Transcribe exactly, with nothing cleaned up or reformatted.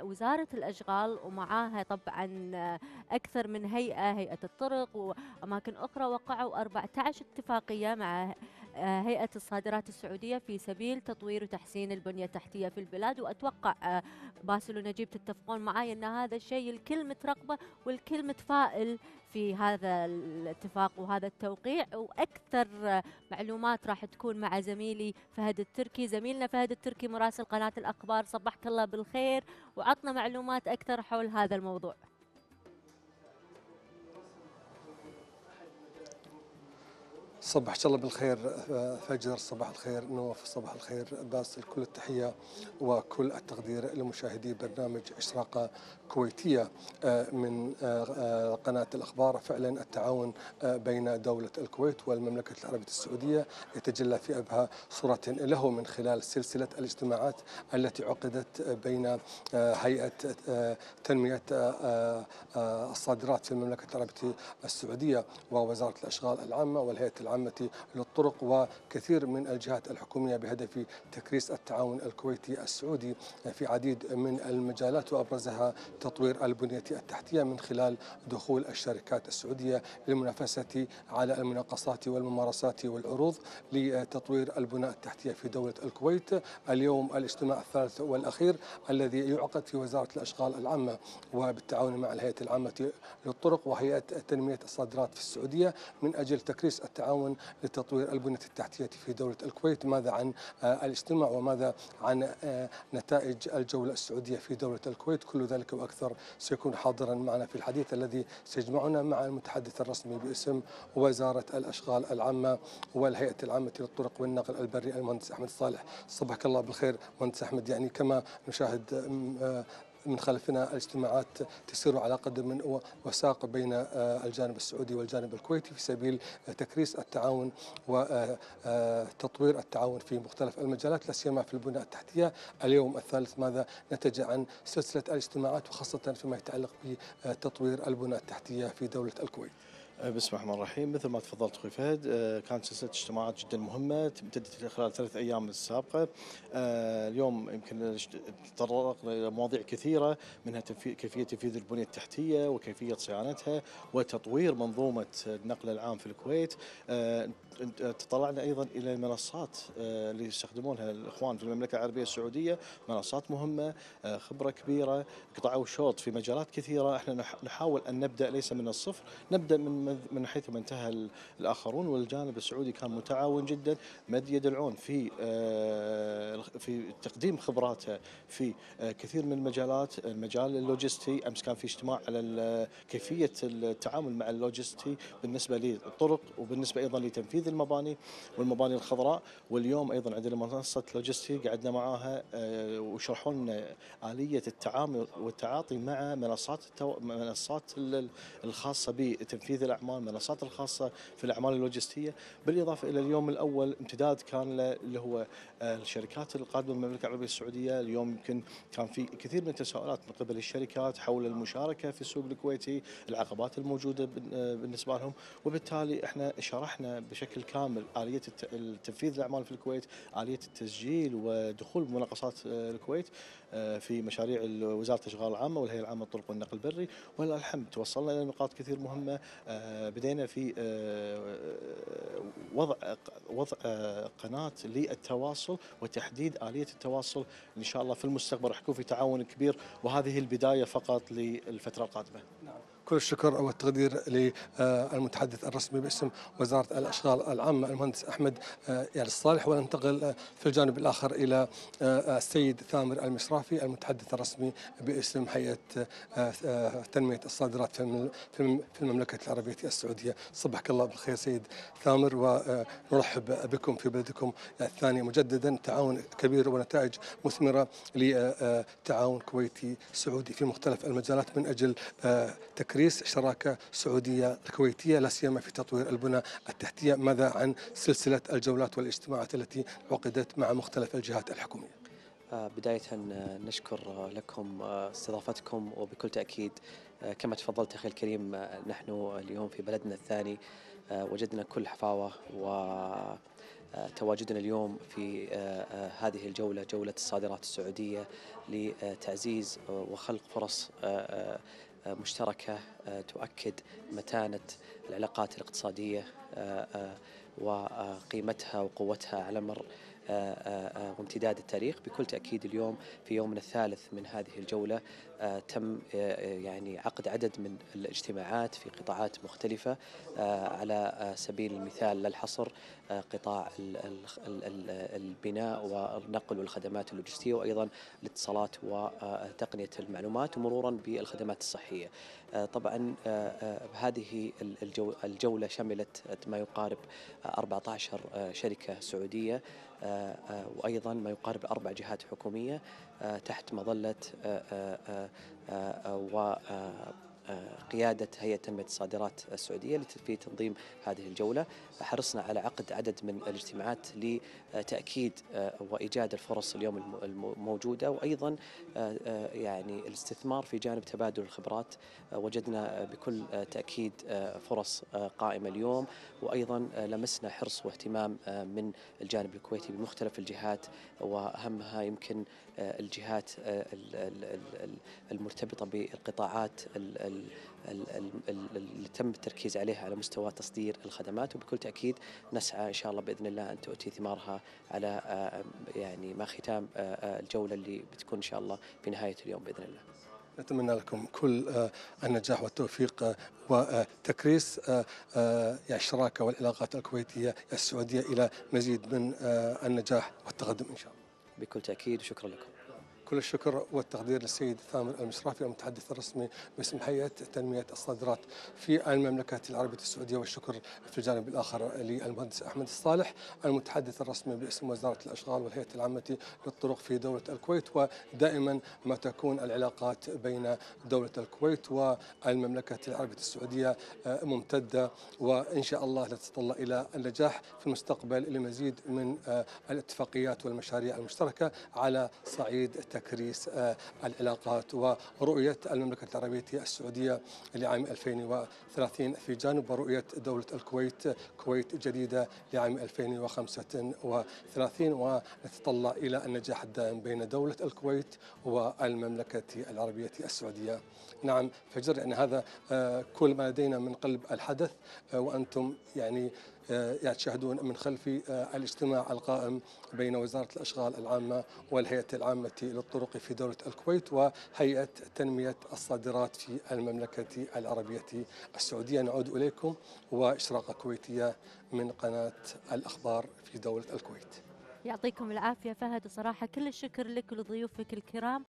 وزارة الأشغال ومعاها طبعا أكثر من هيئة، هيئة الطرق وأماكن أخرى، وقعوا أربعة عشر اتفاقية مع آه، هيئة الصادرات السعودية في سبيل تطوير وتحسين البنية التحتية في البلاد. وأتوقع آه، باسل ونجيب تتفقون معي أن هذا الشيء الكل مترقبه والكل متفائل في هذا الاتفاق وهذا التوقيع. وأكثر آه، معلومات راح تكون مع زميلي فهد التركي، زميلنا فهد التركي مراسل قناة الأخبار. صبحك الله بالخير وعطنا معلومات أكثر حول هذا الموضوع. صبحك الله بالخير فجر، صباح الخير نوف، صباح الخير باسل. كل التحية وكل التقدير لمشاهدي برنامج إشراقة كويتية من قناة الأخبار. فعلا التعاون بين دولة الكويت والمملكة العربية السعودية يتجلى في أبهى صورة له من خلال سلسلة الاجتماعات التي عقدت بين هيئة تنمية الصادرات في المملكة العربية السعودية ووزارة الأشغال العامة والهيئة العامة للطرق وكثير من الجهات الحكومية بهدف تكريس التعاون الكويتي السعودي في عديد من المجالات، وأبرزها تطوير البنية التحتية من خلال دخول الشركات السعودية للمنافسة على المناقصات والممارسات والعروض لتطوير البنى التحتية في دولة الكويت. اليوم الاجتماع الثالث والأخير الذي يعقد في وزارة الأشغال العامة وبالتعاون مع الهيئة العامة للطرق وهيئة تنمية الصادرات في السعودية من أجل تكريس التعاون لتطوير البنية التحتية في دولة الكويت. ماذا عن الاجتماع وماذا عن نتائج الجولة السعودية في دولة الكويت؟ كل ذلك وأكثر سيكون حاضرا معنا في الحديث الذي سيجمعنا مع المتحدث الرسمي باسم وزارة الأشغال العامة والهيئة العامة للطرق والنقل البري المهندس أحمد صالح. صبحك الله بالخير مهندس أحمد. يعني كما نشاهد من خلفنا الاجتماعات تسير على قدم وساق بين الجانب السعودي والجانب الكويتي في سبيل تكريس التعاون وتطوير التعاون في مختلف المجالات لا سيما في البنى التحتية. اليوم الثالث ماذا نتج عن سلسلة الاجتماعات وخاصة فيما يتعلق بتطوير البنى التحتية في دولة الكويت؟ بسم الله الرحمن الرحيم. مثل ما تفضلت اخوي فهد، كانت سلسله اجتماعات جدا مهمه امتدت خلال ثلاث ايام السابقه. اليوم يمكن تطرقنا الى مواضيع كثيره، منها كيفيه تنفيذ البنيه التحتيه وكيفيه صيانتها وتطوير منظومه النقل العام في الكويت. تطلعنا ايضا الى المنصات اللي يستخدمونها الاخوان في المملكه العربيه السعوديه، منصات مهمه، خبره كبيره، قطع وشوط في مجالات كثيره. احنا نحاول ان نبدا ليس من الصفر، نبدا من من حيث ما انتهى الاخرون، والجانب السعودي كان متعاون جدا، مد يد العون في في تقديم خبراته في كثير من المجالات. المجال اللوجستي، امس كان في اجتماع على كيفيه التعامل مع اللوجستي بالنسبه للطرق وبالنسبه ايضا لتنفيذ المباني والمباني الخضراء. واليوم ايضا عندنا منصه لوجستي قعدنا معاها وشرحوا لنا اليه التعامل والتعاطي مع منصات التو... منصات الخاصه بتنفيذ الاعمال، منصات الخاصه في الاعمال اللوجستيه. بالاضافه الى اليوم الاول امتداد كان اللي هو الشركات القادمه من المملكه العربيه السعوديه. اليوم يمكن كان في كثير من التساؤلات من قبل الشركات حول المشاركه في السوق الكويتي، العقبات الموجوده بالنسبه لهم، وبالتالي احنا شرحنا بشكل كامل اليه تنفيذ الاعمال في الكويت، اليه التسجيل ودخول مناقصات الكويت في مشاريع وزاره الاشغال العامه والهيئه العامه للطرق والنقل البري. ولله الحمد توصلنا الى نقاط كثير مهمه. بدينا في وضع وضع قناه للتواصل وتحديد اليه التواصل. ان شاء الله في المستقبل راح يكون في تعاون كبير، وهذه البدايه فقط للفتره القادمه. نعم. كل الشكر والتقدير للمتحدث الرسمي باسم وزارة الأشغال العامة المهندس أحمد يعني الصالح. وننتقل في الجانب الآخر إلى السيد ثامر المشرافي المتحدث الرسمي باسم هيئة تنمية الصادرات في المملكة العربية السعودية. صبحك الله بالخير سيد ثامر، ونرحب بكم في بلدكم الثاني مجددا. تعاون كبير ونتائج مثمرة لتعاون كويتي سعودي في مختلف المجالات من أجل تكريس شراكة سعودية كويتية لا سيما في تطوير البنى التحتية. ماذا عن سلسلة الجولات والاجتماعات التي عقدت مع مختلف الجهات الحكومية؟ بداية نشكر لكم استضافتكم، وبكل تأكيد كما تفضلت أخي الكريم نحن اليوم في بلدنا الثاني وجدنا كل حفاوة تواجدنا اليوم في هذه الجولة، جولة الصادرات السعودية، لتعزيز وخلق فرص مشتركة تؤكد متانة العلاقات الاقتصادية وقيمتها وقوتها على مر وامتداد التاريخ. بكل تأكيد اليوم في يومنا الثالث من هذه الجولة تم يعني عقد عدد من الاجتماعات في قطاعات مختلفة، على سبيل المثال لا الحصر قطاع البناء والنقل والخدمات اللوجستية، وأيضا الاتصالات وتقنية المعلومات، ومرورا بالخدمات الصحية. طبعا هذه الجولة شملت ما يقارب أربعة عشر شركة سعودية، وأيضا ما يقارب أربع جهات حكومية تحت مظلة و قيادة هيئة تنمية الصادرات السعودية في تنظيم هذه الجولة. حرصنا على عقد عدد من الاجتماعات لتأكيد وإيجاد الفرص اليوم الموجودة، وأيضا يعني الاستثمار في جانب تبادل الخبرات. وجدنا بكل تأكيد فرص قائمة اليوم، وأيضا لمسنا حرص واهتمام من الجانب الكويتي بمختلف الجهات، وأهمها يمكن الجهات المرتبطة بالقطاعات اللي تم التركيز عليها على مستوى تصدير الخدمات. وبكل تأكيد نسعى إن شاء الله بإذن الله أن تؤتي ثمارها على يعني ما ختام الجولة اللي بتكون إن شاء الله في نهاية اليوم بإذن الله. نتمنى لكم كل النجاح والتوفيق وتكريس الشراكة والعلاقات الكويتية السعودية إلى مزيد من النجاح والتقدم إن شاء الله. بكل تأكيد، وشكرا لكم. كل الشكر والتقدير للسيد ثامر المشرافي المتحدث الرسمي باسم هيئة تنمية الصادرات في المملكة العربية السعودية، والشكر في الجانب الآخر للمهندس أحمد الصالح المتحدث الرسمي باسم وزارة الأشغال والهيئة العامة للطرق في دولة الكويت. ودائما ما تكون العلاقات بين دولة الكويت والمملكة العربية السعودية ممتدة، وإن شاء الله نتطلع إلى النجاح في المستقبل لمزيد من الاتفاقيات والمشاريع المشتركة على صعيد تكريس العلاقات ورؤية المملكة العربية السعودية لعام ألفين وثلاثين في جانب، ورؤية دولة الكويت كويت جديدة لعام ألفين وخمسة وثلاثين، ونتطلع إلى النجاح الدائم بين دولة الكويت والمملكة العربية السعودية. نعم فجر، يعني هذا كل ما لدينا من قلب الحدث، وأنتم يعني يعني تشاهدون من خلفي الاجتماع القائم بين وزارة الأشغال العامة والهيئة العامة للطرق في دولة الكويت وهيئة تنمية الصادرات في المملكة العربية السعودية. نعود إليكم وإشراقة كويتية من قناة الأخبار في دولة الكويت. يعطيكم العافية فهد، صراحة كل الشكر لك ولضيوفك الكرام.